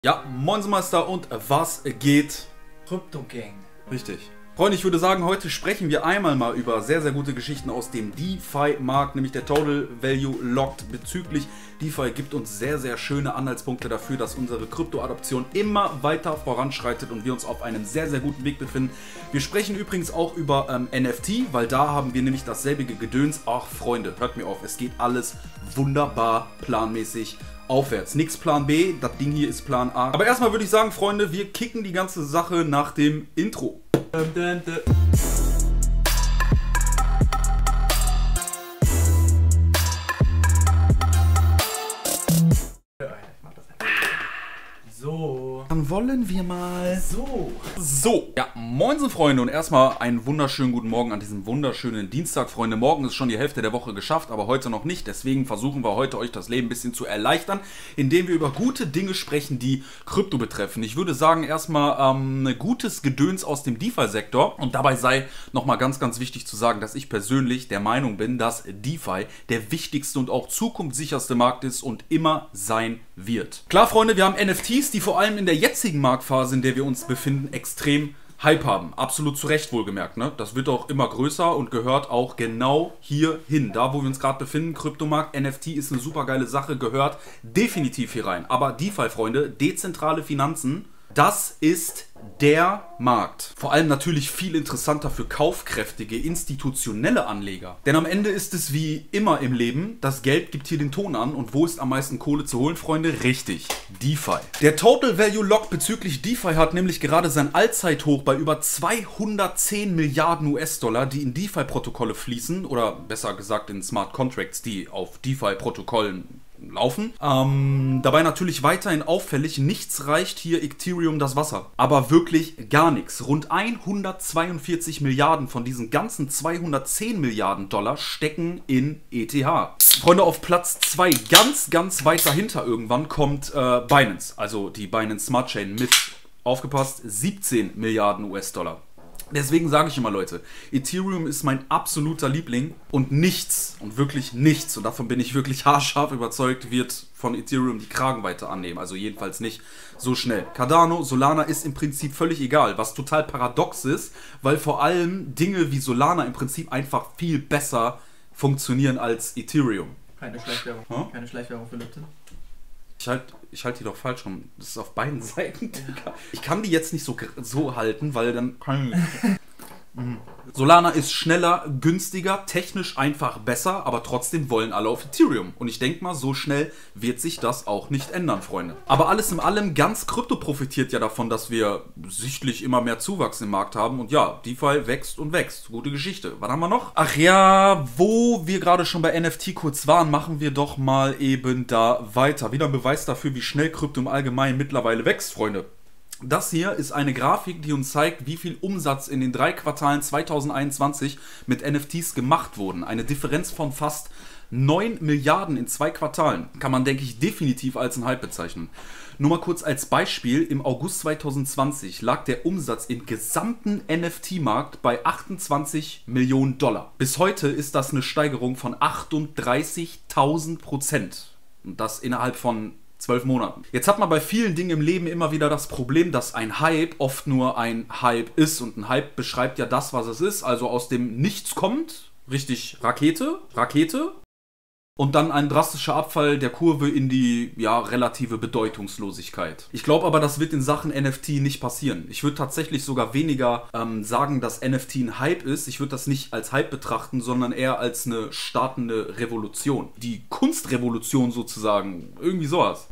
Ja, Monstermeister und was geht? Crypto Gang. Richtig. Freunde, ich würde sagen, heute sprechen wir einmal mal über sehr, sehr gute Geschichten aus dem DeFi-Markt, nämlich der Total Value Locked bezüglich DeFi gibt uns sehr, sehr schöne Anhaltspunkte dafür, dass unsere Krypto-Adoption immer weiter voranschreitet und wir uns auf einem sehr, sehr guten Weg befinden. Wir sprechen übrigens auch über NFT, weil da haben wir nämlich dasselbige Gedöns. Ach Freunde, hört mir auf, es geht alles wunderbar planmäßig aufwärts. Nix Plan B, das Ding hier ist Plan A. Aber erstmal würde ich sagen, Freunde, wir kicken die ganze Sache nach dem Intro. So. Dann wollen wir mal. So. Ja, moinsen Freunde und erstmal einen wunderschönen guten Morgen an diesem wunderschönen Dienstag, Freunde. Morgen ist schon die Hälfte der Woche geschafft, aber heute noch nicht. Deswegen versuchen wir heute euch das Leben ein bisschen zu erleichtern, indem wir über gute Dinge sprechen, die Krypto betreffen. Ich würde sagen, erstmal gutes Gedöns aus dem DeFi-Sektor. Und dabei sei nochmal ganz, ganz wichtig zu sagen, dass ich persönlich der Meinung bin, dass DeFi der wichtigste und auch zukunftssicherste Markt ist und immer sein wird. Klar, Freunde, wir haben NFTs, die vor allem in der jetzigen Marktphase, in der wir uns befinden, extrem Hype haben. Absolut zu Recht wohlgemerkt, ne? Das wird auch immer größer und gehört auch genau hier hin. Da, wo wir uns gerade befinden, Kryptomarkt, NFT ist eine super geile Sache, gehört definitiv hier rein. Aber DeFi, Freunde, dezentrale Finanzen, das ist der Markt. Vor allem natürlich viel interessanter für kaufkräftige, institutionelle Anleger. Denn am Ende ist es wie immer im Leben, das Geld gibt hier den Ton an. Und wo ist am meisten Kohle zu holen, Freunde? Richtig, DeFi. Der Total Value Lock bezüglich DeFi hat nämlich gerade sein Allzeithoch bei über 210 Milliarden US-Dollar, die in DeFi-Protokolle fließen. Oder besser gesagt in Smart Contracts, die auf DeFi-Protokollen laufen. Dabei natürlich weiterhin auffällig, nichts reicht hier Ethereum das Wasser. Aber wirklich gar nichts. Rund 142 Milliarden von diesen ganzen 210 Milliarden Dollar stecken in ETH. Freunde, auf Platz 2, ganz, ganz weit dahinter irgendwann, kommt Binance. Also die Binance Smart Chain mit, aufgepasst, 17 Milliarden US-Dollar. Deswegen sage ich immer, Leute, Ethereum ist mein absoluter Liebling und nichts, und wirklich nichts, und davon bin ich wirklich haarscharf überzeugt, wird von Ethereum die Kragenweite annehmen. Also jedenfalls nicht so schnell. Cardano, Solana ist im Prinzip völlig egal, was total paradox ist, weil vor allem Dinge wie Solana im Prinzip einfach viel besser funktionieren als Ethereum. Keine Schleichwerbung. Keine Schleichwerbung für Lipton. Ich halte die doch falsch rum. Das ist auf beiden Seiten. Ich kann die jetzt nicht so halten, weil dann kann ich... Solana ist schneller, günstiger, technisch einfach besser, aber trotzdem wollen alle auf Ethereum. Und ich denke mal, so schnell wird sich das auch nicht ändern, Freunde. Aber alles in allem, ganz Krypto profitiert ja davon, dass wir sichtlich immer mehr Zuwachs im Markt haben. Und ja, DeFi wächst und wächst. Gute Geschichte. Was haben wir noch? Ach ja, wo wir gerade schon bei NFT kurz waren, machen wir doch mal eben da weiter. Wieder ein Beweis dafür, wie schnell Krypto im Allgemeinen mittlerweile wächst, Freunde. Das hier ist eine Grafik, die uns zeigt, wie viel Umsatz in den 3 Quartalen 2021 mit NFTs gemacht wurden. Eine Differenz von fast 9 Milliarden in 2 Quartalen. Kann man, denke ich, definitiv als ein Hype bezeichnen. Nur mal kurz als Beispiel, im August 2020 lag der Umsatz im gesamten NFT-Markt bei 28 Millionen Dollar. Bis heute ist das eine Steigerung von 38.000%. Und das innerhalb von 12 Monaten. Jetzt hat man bei vielen Dingen im Leben immer wieder das Problem, dass ein Hype oft nur ein Hype ist. Und ein Hype beschreibt ja das, was es ist. Also aus dem Nichts kommt, richtig Rakete. Und dann ein drastischer Abfall der Kurve in die, ja, relative Bedeutungslosigkeit. Ich glaube aber, das wird in Sachen NFT nicht passieren. Ich würde tatsächlich sogar weniger sagen, dass NFT ein Hype ist. Ich würde das nicht als Hype betrachten, sondern eher als eine startende Revolution. Die Kunstrevolution sozusagen. Irgendwie sowas.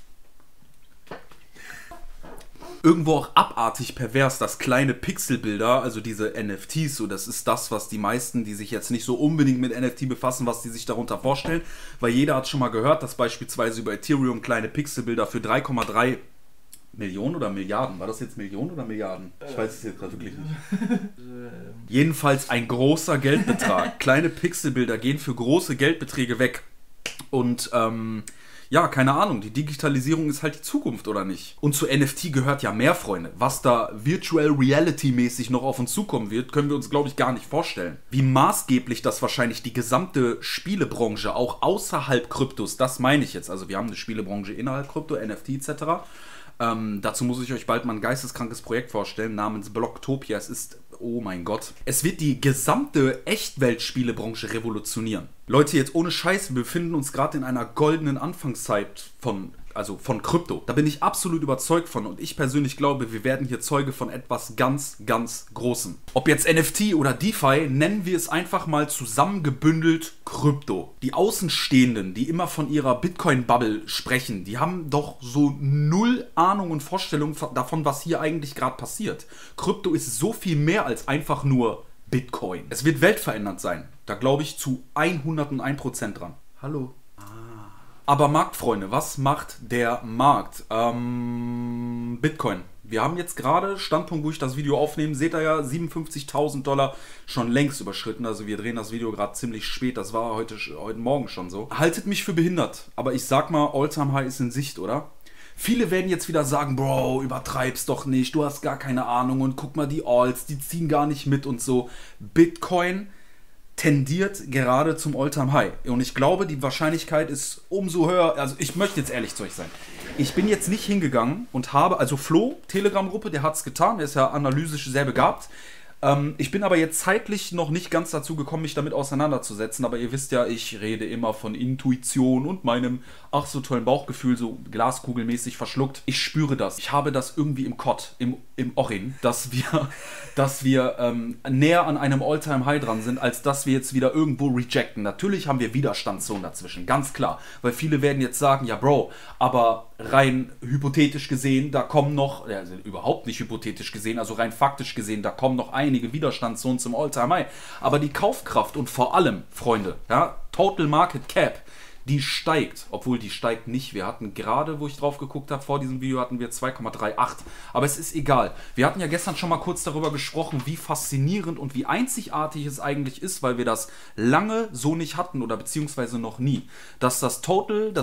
Irgendwo auch abartig pervers, dass kleine Pixelbilder, also diese NFTs, so das ist das, was die meisten, die sich jetzt nicht so unbedingt mit NFT befassen, was die sich darunter vorstellen, weil jeder hat schon mal gehört, dass beispielsweise über Ethereum kleine Pixelbilder für 3,3 Millionen oder Milliarden, war das jetzt Millionen oder Milliarden? Ich weiß es jetzt gerade wirklich nicht. Jedenfalls ein großer Geldbetrag. Kleine Pixelbilder gehen für große Geldbeträge weg und ja, keine Ahnung, die Digitalisierung ist halt die Zukunft, oder nicht? Und zu NFT gehört ja mehr, Freunde. Was da Virtual Reality mäßig noch auf uns zukommen wird, können wir uns, glaube ich, gar nicht vorstellen. Wie maßgeblich das wahrscheinlich die gesamte Spielebranche, auch außerhalb Kryptos, das meine ich jetzt. Also wir haben eine Spielebranche innerhalb Krypto, NFT etc., Dazu muss ich euch bald mal ein geisteskrankes Projekt vorstellen, namens Blocktopia. Es ist, oh mein Gott, es wird die gesamte Echtweltspielebranche revolutionieren. Leute, jetzt ohne Scheiß, wir befinden uns gerade in einer goldenen Anfangszeit von Krypto. Da bin ich absolut überzeugt von und ich persönlich glaube, wir werden hier Zeuge von etwas ganz, ganz Großem. Ob jetzt NFT oder DeFi, nennen wir es einfach mal zusammengebündelt Krypto. Die Außenstehenden, die immer von ihrer Bitcoin-Bubble sprechen, die haben doch so null Ahnung und Vorstellung davon, was hier eigentlich gerade passiert. Krypto ist so viel mehr als einfach nur Bitcoin. Es wird weltverändernd sein. Da glaube ich zu 101% dran. Hallo. Aber Marktfreunde, was macht der Markt? Bitcoin. Wir haben jetzt gerade, Standpunkt, wo ich das Video aufnehme, seht ihr ja, $57.000 schon längst überschritten. Also wir drehen das Video gerade ziemlich spät, das war heute Morgen schon so. Haltet mich für behindert, aber ich sag mal, All-Time High ist in Sicht, oder? Viele werden jetzt wieder sagen, Bro, übertreib's doch nicht, du hast gar keine Ahnung und guck mal die Alts, die ziehen gar nicht mit und so. Bitcoin tendiert gerade zum All-Time-High. Und ich glaube, die Wahrscheinlichkeit ist umso höher. Also ich möchte jetzt ehrlich zu euch sein. Ich bin jetzt nicht hingegangen und habe, also Flo, Telegram-Gruppe, der hat es getan, der ist ja analytisch sehr begabt. Ich bin aber jetzt zeitlich noch nicht ganz dazu gekommen, mich damit auseinanderzusetzen. Aber ihr wisst ja, ich rede immer von Intuition und meinem ach so tollen Bauchgefühl, so glaskugelmäßig verschluckt. Ich spüre das. Ich habe das irgendwie im Kott, im Orin, dass wir näher an einem All-Time-High dran sind, als dass wir jetzt wieder irgendwo rejecten. Natürlich haben wir Widerstandszonen dazwischen, ganz klar. Weil viele werden jetzt sagen, ja Bro, aber rein hypothetisch gesehen, da kommen noch, also überhaupt nicht hypothetisch gesehen, also rein faktisch gesehen, da kommen noch einige Widerstandszonen zum All-Time-High. Aber die Kaufkraft und vor allem, Freunde, ja, Total Market Cap, die steigt, obwohl die steigt nicht. Wir hatten gerade, wo ich drauf geguckt habe, vor diesem Video hatten wir 2,38. Aber es ist egal. Wir hatten ja gestern schon mal kurz darüber gesprochen, wie faszinierend und wie einzigartig es eigentlich ist, weil wir das lange so nicht hatten oder beziehungsweise noch nie. Dass der Total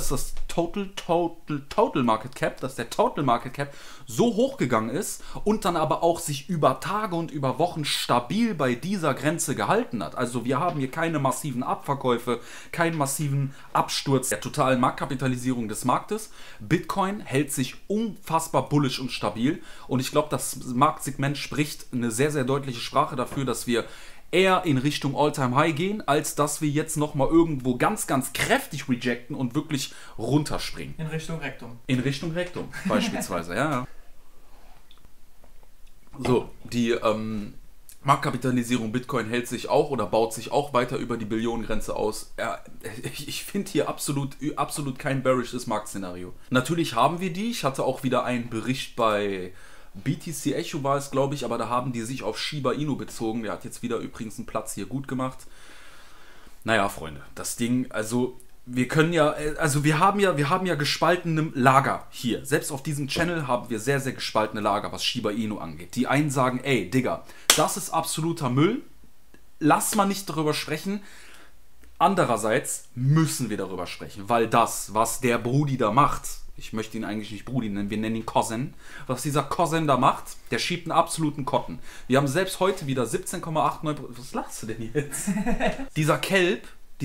Market Cap so hoch gegangen ist und dann aber auch sich über Tage und über Wochen stabil bei dieser Grenze gehalten hat. Also wir haben hier keine massiven Abverkäufe, keinen massiven Absturz der totalen Marktkapitalisierung des Marktes. Bitcoin hält sich unfassbar bullish und stabil und ich glaube, das Marktsegment spricht eine sehr, sehr deutliche Sprache dafür, dass wir eher in Richtung All-Time-High gehen, als dass wir jetzt nochmal irgendwo ganz, ganz kräftig rejecten und wirklich runterspringen. In Richtung Rektum. In Richtung Rektum beispielsweise, ja. So, die Marktkapitalisierung Bitcoin hält sich auch oder baut sich auch weiter über die Billionengrenze aus. Ja, ich finde hier absolut kein bearishes Marktszenario. Natürlich haben wir die. Ich hatte auch wieder einen Bericht bei BTC Echo war es, glaube ich, aber da haben die sich auf Shiba Inu bezogen. Der hat jetzt wieder übrigens einen Platz hier gut gemacht. Naja, Freunde, das Ding, also wir können ja, also wir haben ja gespaltene Lager hier. Selbst auf diesem Channel haben wir sehr, sehr gespaltene Lager, was Shiba Inu angeht. Die einen sagen, ey, Digga, das ist absoluter Müll. Lass mal nicht darüber sprechen. Andererseits müssen wir darüber sprechen, weil das, was der Brudi da macht, ich möchte ihn eigentlich nicht Brudi nennen, wir nennen ihn Cousin, was dieser Cousin da macht, der schiebt einen absoluten Kotten. Wir haben selbst heute wieder 17,89%, was lachst du denn jetzt? Dieser Kelp,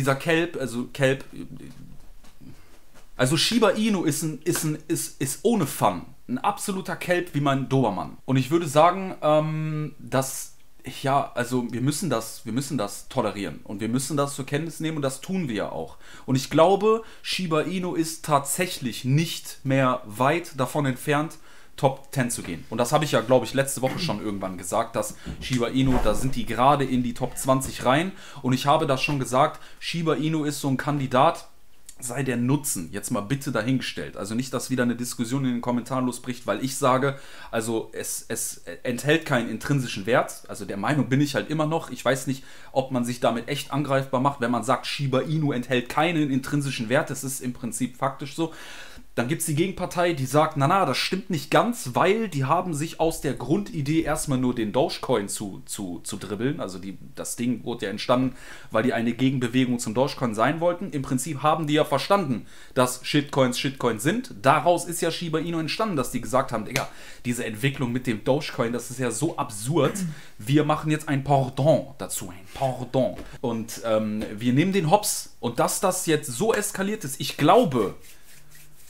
also Shiba Inu ist ohne Fun ein absoluter Kelp wie mein Dobermann. Und ich würde sagen, also wir müssen das tolerieren und wir müssen das zur Kenntnis nehmen und das tun wir ja auch. Und ich glaube, Shiba Inu ist tatsächlich nicht mehr weit davon entfernt, Top 10 zu gehen. Und das habe ich ja, glaube ich, letzte Woche schon irgendwann gesagt, dass Shiba Inu, da sind die gerade in die Top 20 rein. Und ich habe das schon gesagt, Shiba Inu ist so ein Kandidat, sei der Nutzen jetzt mal bitte dahingestellt. Also nicht, dass wieder eine Diskussion in den Kommentaren losbricht, weil ich sage, also es enthält keinen intrinsischen Wert. Also der Meinung bin ich halt immer noch. Ich weiß nicht, ob man sich damit echt angreifbar macht, wenn man sagt, Shiba Inu enthält keinen intrinsischen Wert. Das ist im Prinzip faktisch so. Dann gibt es die Gegenpartei, die sagt, na, das stimmt nicht ganz, weil die haben sich aus der Grundidee erstmal nur den Dogecoin zu dribbeln. Also das Ding wurde ja entstanden, weil die eine Gegenbewegung zum Dogecoin sein wollten. Im Prinzip haben die ja verstanden, dass Shitcoins sind. Daraus ist ja Shiba Inu entstanden, dass die gesagt haben, Digga, diese Entwicklung mit dem Dogecoin, das ist ja so absurd. Wir machen jetzt ein Pendant dazu, Und wir nehmen den Hops. Und dass das jetzt so eskaliert ist, ich glaube,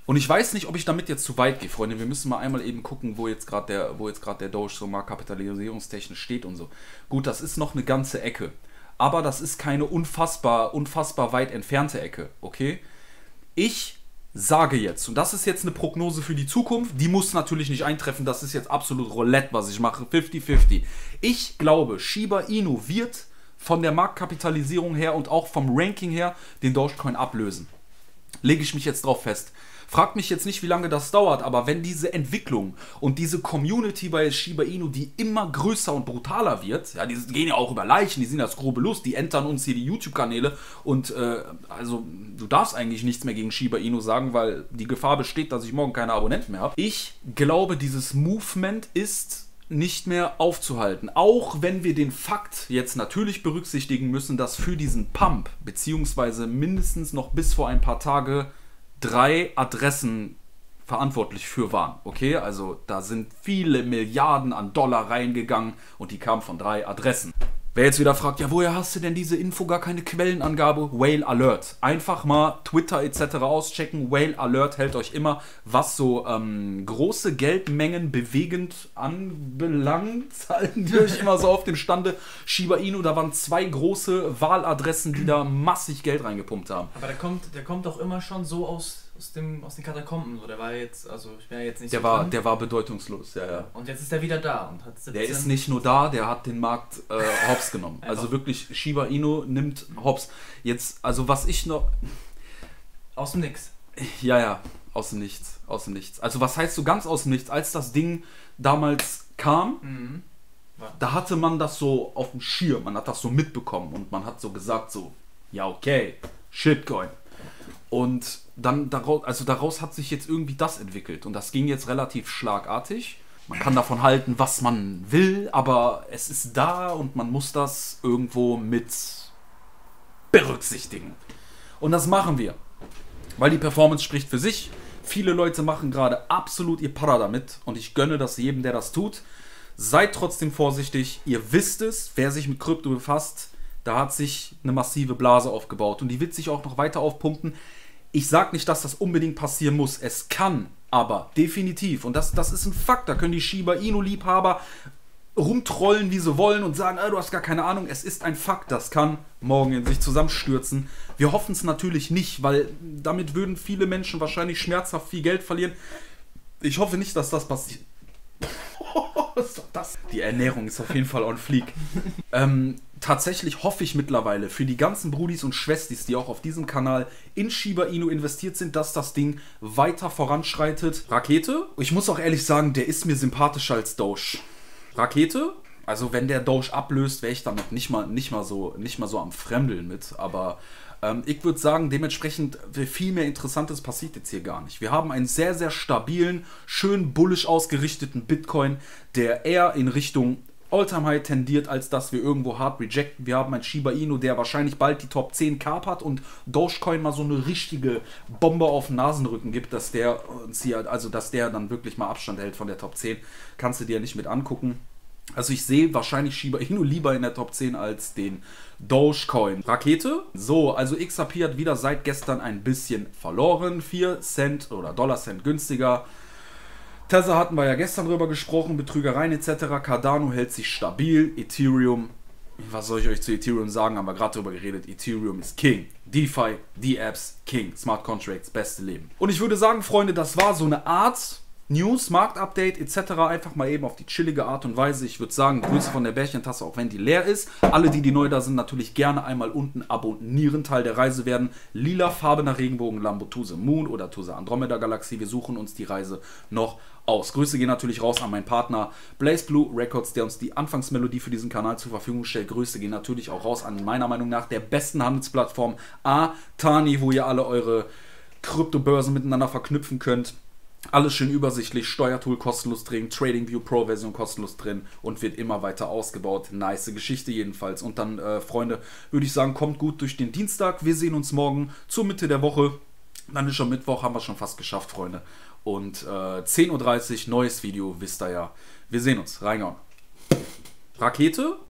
Und ich weiß nicht, ob ich damit jetzt zu weit gehe, Freunde. Wir müssen mal einmal eben gucken, wo jetzt gerade der Doge so mal kapitalisierungstechnisch steht und so. Gut, das ist noch eine ganze Ecke. Aber das ist keine unfassbar weit entfernte Ecke, okay? Ich sage jetzt, und das ist jetzt eine Prognose für die Zukunft, die muss natürlich nicht eintreffen, das ist jetzt absolut Roulette, was ich mache, 50-50. Ich glaube, Shiba Inu wird von der Marktkapitalisierung her und auch vom Ranking her den Dogecoin ablösen. Lege ich mich jetzt drauf fest. Fragt mich jetzt nicht, wie lange das dauert, aber wenn diese Entwicklung und diese Community bei Shiba Inu, die immer größer und brutaler wird, ja, die gehen ja auch über Leichen, die sind das grobe Lust, die entern uns hier die YouTube-Kanäle und also du darfst eigentlich nichts mehr gegen Shiba Inu sagen, weil die Gefahr besteht, dass ich morgen keine Abonnenten mehr habe. Ich glaube, dieses Movement ist nicht mehr aufzuhalten. Auch wenn wir den Fakt jetzt natürlich berücksichtigen müssen, dass für diesen Pump, beziehungsweise mindestens noch bis vor ein paar Tage 3 Adressen verantwortlich für waren. Okay, also da sind viele Milliarden an Dollar reingegangen und die kamen von 3 Adressen. Wer jetzt wieder fragt, ja, woher hast du denn diese Info, gar keine Quellenangabe? Whale Alert. Einfach mal Twitter etc. auschecken. Whale Alert hält euch immer, was so große Geldmengen bewegend anbelangt, halten die euch immer so auf dem Stande. Shiba Inu, da waren 2 große Wahladressen, die da massig Geld reingepumpt haben. Aber der kommt doch immer schon so aus den Katakomben. So. Der war jetzt, also ich bin ja jetzt nicht der war bedeutungslos, ja. Und jetzt ist er wieder da und hat 17. Der ist nicht nur da, der hat den Markt hops genommen. Also wirklich, Shiba Inu nimmt hops. Jetzt, also was ich noch... Aus dem Nix. Ja, aus dem Nichts. Also was heißt so ganz aus dem Nichts? Als das Ding damals kam, da hatte man das so auf dem Schirm, man hat das so mitbekommen und man hat so gesagt so, ja okay, Shitcoin. Und dann daraus hat sich jetzt irgendwie das entwickelt und das ging jetzt relativ schlagartig. Man kann davon halten, was man will, aber es ist da und man muss das irgendwo mit berücksichtigen. Und das machen wir, weil die Performance spricht für sich. Viele Leute machen gerade absolut ihr Para damit und ich gönne das jedem, der das tut. Seid trotzdem vorsichtig, ihr wisst es, wer sich mit Krypto befasst, da hat sich eine massive Blase aufgebaut und die wird sich auch noch weiter aufpumpen. Ich sage nicht, dass das unbedingt passieren muss. Es kann aber definitiv. Und das ist ein Fakt. Da können die Shiba Inu-Liebhaber rumtrollen, wie sie wollen und sagen, du hast gar keine Ahnung. Es ist ein Fakt. Das kann morgen in sich zusammenstürzen. Wir hoffen es natürlich nicht, weil damit würden viele Menschen wahrscheinlich schmerzhaft viel Geld verlieren. Ich hoffe nicht, dass das passiert. Was ist doch das? Die Ernährung ist auf jeden Fall on fleek. Tatsächlich hoffe ich mittlerweile für die ganzen Brudis und Schwestis, die auch auf diesem Kanal in Shiba Inu investiert sind, dass das Ding weiter voranschreitet. Rakete? Ich muss auch ehrlich sagen, der ist mir sympathischer als Doge. Rakete? Also wenn der Doge ablöst, wäre ich damit nicht mal so am Fremdeln mit. Aber ich würde sagen, dementsprechend viel mehr Interessantes passiert jetzt hier gar nicht. Wir haben einen sehr, sehr stabilen, schön bullisch ausgerichteten Bitcoin, der eher in Richtung All-Time-High tendiert, als dass wir irgendwo hart rejecten. Wir haben einen Shiba Inu, der wahrscheinlich bald die Top 10 kapert und Dogecoin mal so eine richtige Bombe auf den Nasenrücken gibt, dass der dann wirklich mal Abstand hält von der Top 10. Kannst du dir nicht mit angucken. Also ich sehe wahrscheinlich Shiba Inu lieber in der Top 10 als den Dogecoin. Rakete? So, also XRP hat wieder seit gestern ein bisschen verloren. 4 Cent oder Dollar-Cent günstiger. Tether hatten wir ja gestern drüber gesprochen, Betrügereien etc. Cardano hält sich stabil. Ethereum, was soll ich euch zu Ethereum sagen, haben wir gerade drüber geredet. Ethereum ist King. DeFi, D-Apps, King. Smart Contracts, beste Leben. Und ich würde sagen, Freunde, das war so eine Art News, Marktupdate etc. Einfach mal eben auf die chillige Art und Weise. Ich würde sagen, Grüße von der Bärchentasse, auch wenn die leer ist. Alle, die neu da sind, natürlich gerne einmal unten abonnieren, Teil der Reise werden. Lilafarbener Regenbogen, Lambo to the Moon oder to the Andromeda Galaxie. Wir suchen uns die Reise noch aus. Grüße gehen natürlich raus an meinen Partner Blaze Blue Records, der uns die Anfangsmelodie für diesen Kanal zur Verfügung stellt. Grüße gehen natürlich auch raus an meiner Meinung nach der besten Handelsplattform Atani, wo ihr alle eure Kryptobörsen miteinander verknüpfen könnt. Alles schön übersichtlich, Steuertool kostenlos drin, TradingView Pro Version kostenlos drin und wird immer weiter ausgebaut. Nice Geschichte jedenfalls. Und dann, Freunde, würde ich sagen, kommt gut durch den Dienstag. Wir sehen uns morgen zur Mitte der Woche. Dann ist schon Mittwoch, haben wir schon fast geschafft, Freunde. Und 10:30 Uhr, neues Video, wisst ihr ja. Wir sehen uns, reingehauen. Rakete?